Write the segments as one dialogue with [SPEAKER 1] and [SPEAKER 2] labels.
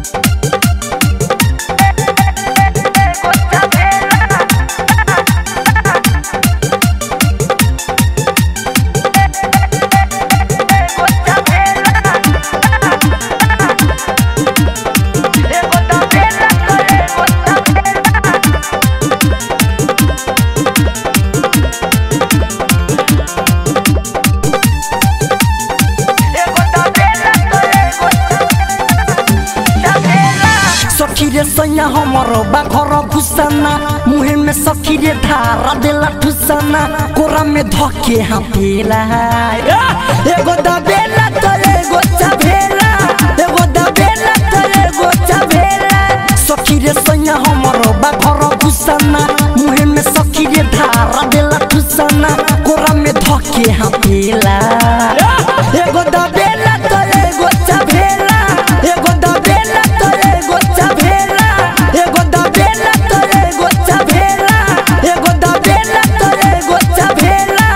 [SPEAKER 1] सखी रे सैया हमरो बाघर घुसना मुहे में सखी रे धारा देला ठुसना कोरा में धके हाथेला एगो दबेला तो एगो चबेला एगो दबेला तो एगो चबेला सखी रे सैया हमरो बाघर घुसना मुहे में सखी रे धारा देला ठुसना कोरा में धके हाथेला एगो दबेला तो एगो चबेला एगो दबेला तो एगो चबेला एगो दबेला तो एगो चबेला एगो दबेला तो एगो चबेला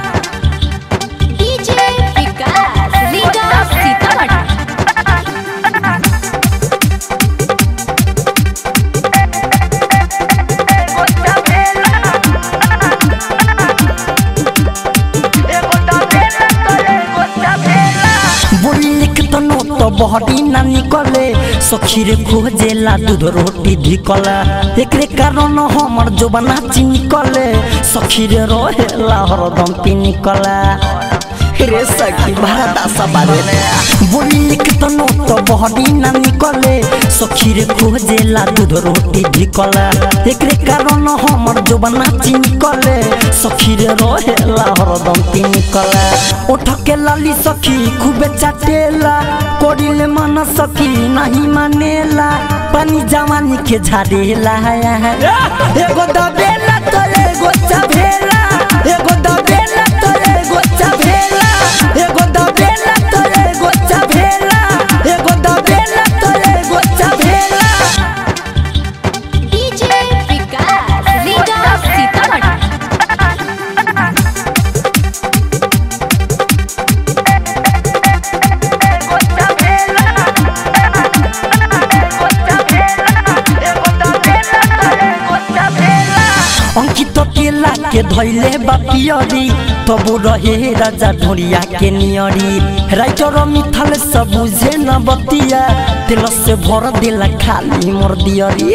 [SPEAKER 2] डीजे विकास रीगा सीतामढ़ी
[SPEAKER 1] तो बहरी ना निकले सखी रे खोजेला दूध रोटी धिकला एकरे कारण हमर जोबना चिनिकले सखी रे रहेला हरदम पिनिकला रे सखी भारत सबारे बोली लिख तो बहरी ना निकले सखी रे खोजेला दूध रोटी धिकला एकरे कारण हमर जोबना चिनिकले सखी रे रहेला हरदम पिनिकला उठ के लाली सखी खूबे चाटेला कोडिले मन सखी नहीं मानेला पानी जवानी के झाड़ेला एगो दबेला तो एगो चबेला एगो दबेला तो एगो चबेला एगो दबेला तो एगो चबेला एगो दबेला तो एगो चबेला
[SPEAKER 2] डीजे विकास रीगा सीतामढ़ी
[SPEAKER 1] अंकित केला के धैले बापियरी तबु रहे राजा ढोरिया के नियरी राइटर मिथल सब बुझे न बतिया तेल से भर देला खाली मोर दियरी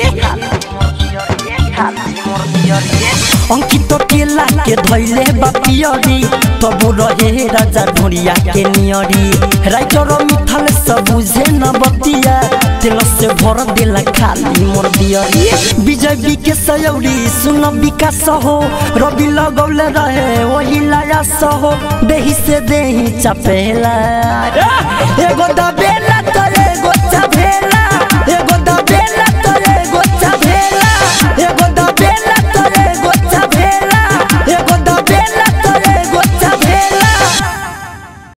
[SPEAKER 1] अंकित केला के धैले बापियरी तबु रहे राजा ढोरिया के नियरी राइटर मिथल सब बुझे न बतिया तेल से भर देला खाली मोर दियरी विजय के सयौरी सुन विकास हो रवि लगौले रहे वही लाया सहो देही से देही चपेला एगो दबेला